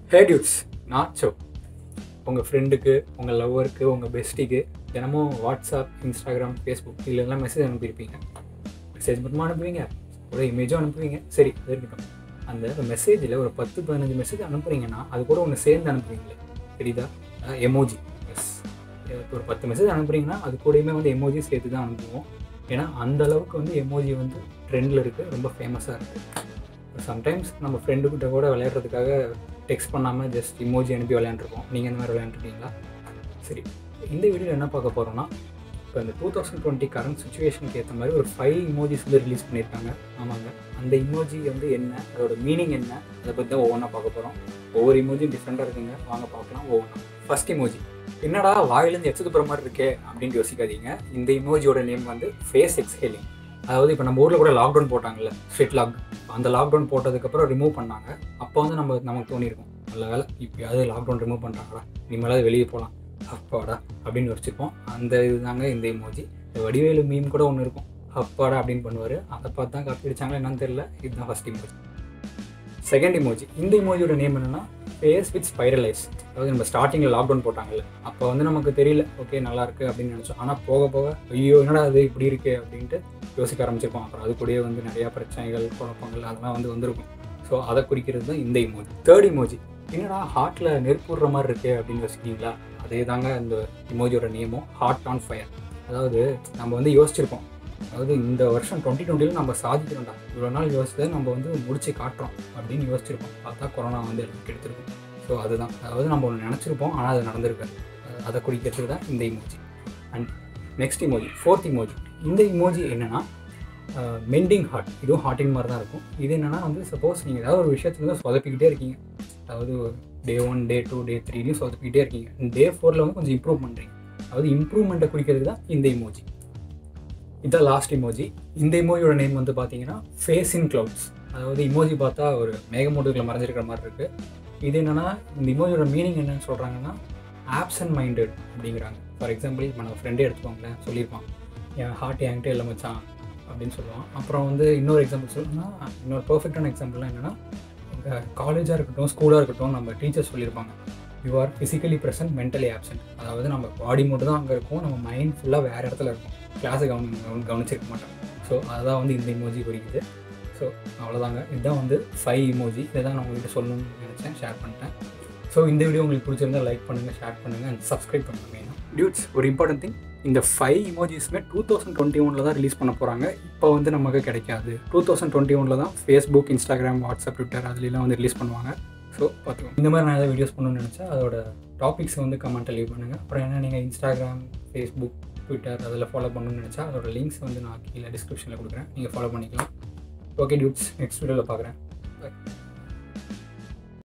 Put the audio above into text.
ஹே dudes, நான் so. உங்கள் ஃப்ரெண்டுக்கு, உங்கள் லவ்வருக்கு, உங்கள் பெஸ்டிக்கு தினமும் வாட்ஸ்அப், இன்ஸ்டாகிராம், ஃபேஸ்புக் இதெல்லாம் மெசேஜ் அனுப்பியிருப்பீங்க. மெசேஜ் மட்டுமா அனுப்புவீங்க, ஒரு இமேஜும் அனுப்புவீங்க. சரி, அது இருக்கட்டும். அந்த மெசேஜில் ஒரு 10-15 மெசேஜ் அனுப்புறீங்கன்னா அது கூட ஒன்று சேர்ந்து அனுப்புவீங்களே, தெரியுதா? எமோஜி. எஸ், ஒரு 10 மெசேஜ் அனுப்புறீங்கன்னா அது கூடயுமே வந்து எமோஜி சேர்த்து தான் அனுப்புவோம். ஏன்னா அந்த அளவுக்கு வந்து எமோஜி வந்து ட்ரெண்டில் இருக்குது, ரொம்ப ஃபேமஸாக இருக்குது. சம்டைம்ஸ் நம்ம ஃப்ரெண்டுக்கிட்ட கூட விளையாடுறதுக்காக டெக்ஸ்ட் பண்ணாமல் ஜஸ்ட் இமோஜி அனுப்பி விளையாண்டுருக்கோம். நீங்கள் இந்த மாதிரி விளையாண்டுருக்கீங்களா? சரி, இந்த வீடியோவில் என்ன பார்க்க போகிறோன்னா, இப்போ இந்த 2020 கரண்ட் சுச்சுவேஷனுக்கு ஏற்ற மாதிரி ஒரு 5 இமோஜிஸ் வந்து ரிலீஸ் பண்ணியிருக்காங்க. ஆமாங்க, அந்த இமோஜி வந்து என்ன, அதோட மீனிங் என்ன, அதை பற்றி தான் ஒவ்வொன்றா பார்க்க போகிறோம். ஒவ்வொரு இமோஜியும் டிஃப்ரெண்ட்டாக இருக்குங்க, வாங்க பார்க்கலாம் ஒவ்வொன்றா. ஃபர்ஸ்ட் இமோஜி, என்னடா வாயிலேருந்து எச்சது போகிற மாதிரி இருக்கே அப்படின்னு யோசிக்காதீங்க. இந்த இமோஜியோட நேம் வந்து ஃபேஸ் எக்ஸ்ஹேலிங். அதாவது இப்போ நம்ம ஊரில் கூட லாக்டவுன் போட்டாங்கல்ல, ஸ்ட்ரிக்ட் லாக். அந்த லாக்டவுன் போட்டதுக்கப்புறம் ரிமூவ் பண்ணாங்க. அப்போ வந்து நமக்கு தோணியிருக்கும், நல்ல வேலை இப்போயாவது லாக்டவுன் ரிமூவ் பண்ணுறாங்களா, இனிமேலாவது வெளியே போகலாம், அப்பாடா அப்படின்னு யோசிச்சுப்போம். அந்த இதுதாங்க இந்த இமோஜி. வடிவேலு மீம் கூட ஒன்று இருக்கும், அப்பாடா அப்படின்னு பண்ணுவார். அதை பார்த்து தான் காப்பி அடிச்சாங்களா என்னன்னு தெரியல. இதுதான் ஃபர்ஸ்ட் இமோஜி. செகண்ட் இமோஜி, இந்த இமோஜியோட நேம் என்னென்னா ஃபேஸ் வித் ஸ்பைரலைஸ். அதாவது நம்ம ஸ்டார்டிங்கில் லாக்டவுன் போட்டாங்கல்ல, அப்போ வந்து நமக்கு தெரியல, ஓகே நல்லா இருக்குது அப்படின்னு நினச்சோம். ஆனால் போக போக ஐயோ என்னடா அது இப்படி இருக்கே அப்படின்ட்டு யோசிக்க ஆரம்பிச்சிருப்போம். அப்புறம் அது கூடயே வந்து நிறையா பிரச்சனைகள், குழப்பங்கள் அதெல்லாம் வந்து வந்திருக்கும். ஸோ அதை குறிக்கிறது தான் இந்த இமோஜி. தேர்ட் இமோஜி, என்னடா ஹார்ட்டில் நெருப்பு விடுற மாதிரி இருக்கே அப்படின்னு யோசிக்கிங்களா? அதே தாங்க இந்த இமோஜியோட நேமும், ஹார்ட் ஆன் ஃபயர். அதாவது நம்ம வந்து யோசிச்சிருப்போம், அதாவது இந்த வருஷம் 2020 நம்ம சாதிக்கிறோம்டா, இவ்வளோ நாள் யோசிச்சதை நம்ம வந்து முடிச்சு காட்டுறோம் அப்படின்னு யோசிச்சிருப்போம். பார்த்தா கொரோனா வந்து எல்லாத்துக்கும் எடுத்துருக்கோம். ஸோ அதுதான், அதாவது நம்ம ஒன்று நினச்சிருப்போம் ஆனால் அது நடந்திருக்காது. அதை குறிக்கிறதுக்கு தான் இந்த emoji. And next emoji, fourth emoji. இந்த இமோஜி என்னென்னா மெண்டிங் ஹார்ட். இதுவும் ஹார்ட்டிங் மாதிரி தான் இருக்கும். இது என்னென்னா வந்து சப்போஸ் நீங்கள் ஏதாவது ஒரு விஷயத்துல வந்து சொதப்பிக்கிட்டே இருக்கீங்க, அதாவது டே 1, டே 2, டே 3 சொதப்பிக்கிட்டே இருக்கீங்க, டே 4 வந்து கொஞ்சம் இம்ப்ரூவ் பண்ணுறீங்க. அதாவது இம்ப்ரூவ்மெண்ட்டை குறிக்கிறதுக்கு தான் இந்த இமோஜி. இதுதான் லாஸ்ட் இமோஜி. இந்த இமோஜியோட நேம் வந்து பார்த்தீங்கன்னா ஃபேஸ் இன் க்ளவுட்ஸ். அதாவது இமோஜி பார்த்தா ஒரு மேகமூட்டுகளை மறைஞ்சிருக்கிற மாதிரி இருக்குது. இது என்னென்னா, இந்த இமோஜியோட மீனிங் என்னன்னு சொல்கிறாங்கன்னா ஆப்சன்ட் மைண்டட் அப்படிங்கிறாங்க. ஃபார் எக்ஸாம்பிள், இப்போ நம்ம ஃப்ரெண்டே எடுத்துக்கோங்களேன், சொல்லியிருப்பான் என் ஹார்ட் என்கிட்ட இல்லை மச்சான் அப்படின்னு சொல்லுவான். அப்புறம் வந்து இன்னொரு எக்ஸாம்பிள் சொல்லணும்னா, இன்னொரு பர்ஃபெக்டான எக்ஸாம்பிள்லாம் என்னென்னா, எங்கள் காலேஜாக இருக்கட்டும், ஸ்கூலாக இருக்கட்டும், நம்ம டீச்சர்ஸ் சொல்லியிருப்பாங்க you are physically present, mentally absent. அதாவது நம்ம பாடி மட்டும் தான் அங்கே இருக்கும், நம்ம மைண்ட் ஃபுல்லாக வேறு இடத்துல இருக்கும், கிளாஸை கவனிச்சிருக்க மாட்டோம். ஸோ அதுதான் வந்து இந்த இமோஜி குறிக்குது. ஸோ அவ்வளோதாங்க, இதுதான் வந்து 5 இமோஜி. இதை தான் நான் உங்கள்கிட்ட சொல்லணும்னு நினச்சேன், ஷேர் பண்ணிட்டேன். ஸோ இந்த வீடியோ உங்களுக்கு பிடிச்சிருந்தால் லைக் பண்ணுங்கள், ஷேர் பண்ணுங்கள் அண்ட் சப்ஸ்கிரைப் பண்ணுங்கள். மெயினாக டியூட்ஸ், ஒரு இம்பார்ட்டன்ட் திங், இந்த 5 இமோஜிஸுமே 2021 தான் ரிலீஸ் பண்ண போகிறாங்க. இப்போ வந்து நமக்கு கிடைக்காது. 2021 தான் ஃபேஸ்புக், இன்ஸ்டாகிராம், வாட்ஸ்அப், ட்விட்டர் அதுலாம் வந்து ரிலீஸ் பண்ணுவாங்க. ஸோ பார்த்துக்கோங்க. இந்த மாதிரி நான் ஏதாவது வீடியோஸ் பண்ணணும்னு நினச்சா அதோட டாபிக்ஸ் வந்து கமெண்ட்டில் லீவ் பண்ணுங்கள். அப்புறம் என்ன, நீங்கள் இன்ஸ்டாகிராம், ஃபேஸ்புக், ட்விட்டர் அதில் ஃபாலோ பண்ணணும்னு நினச்சா அதோட லிங்க்ஸ் வந்து நான் கீழே டிஸ்கிரிப்ஷனில் கொடுக்குறேன், நீங்கள் ஃபாலோ பண்ணிக்கலாம். ஓகே டியூட்ஸ், நெக்ஸ்ட் வீடியோவில் பார்க்குறேன். பை.